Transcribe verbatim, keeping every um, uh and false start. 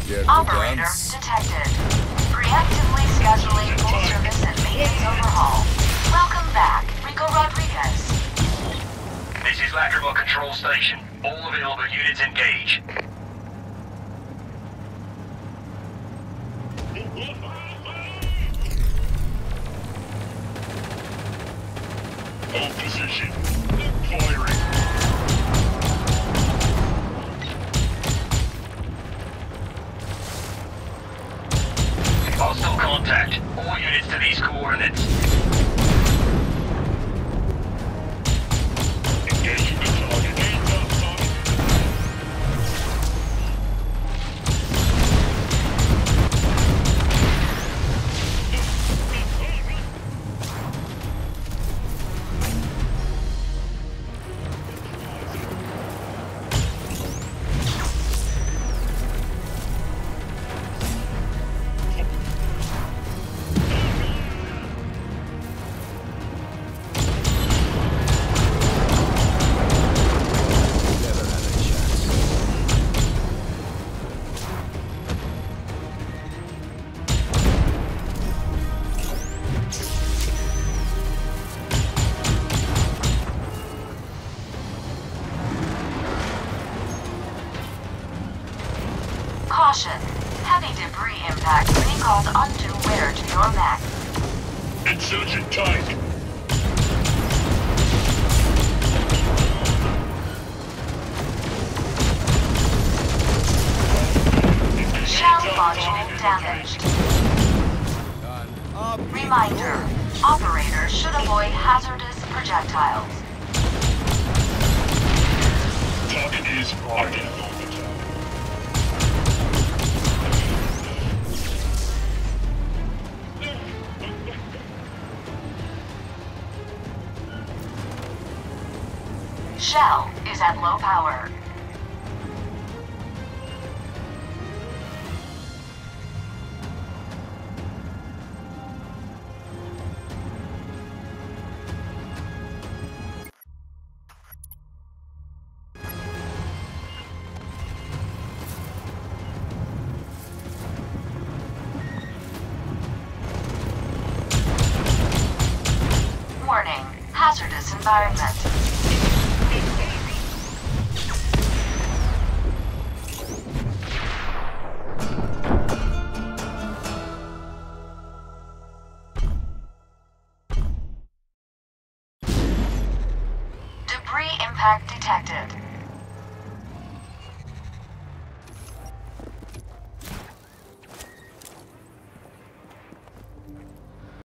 Scared to Operator dance? detected. Preemptively scheduling full service and maintenance overhaul. Welcome back, Rico Rodriguez. This is Lacrimal Control Station. All available units engage. Hold position. Firing. Hostile contact. All units to these coordinates. Engaging the target. Hands up, target. Never had a chance. Caution. Heavy debris impact may cause undue wear to your mech. Insurgent tank. Shell module damaged. Done. Up. Reminder. Operators should avoid hazardous projectiles. Target is identified. Shell is at low power. Warning. Hazardous environment. Debris impact detected.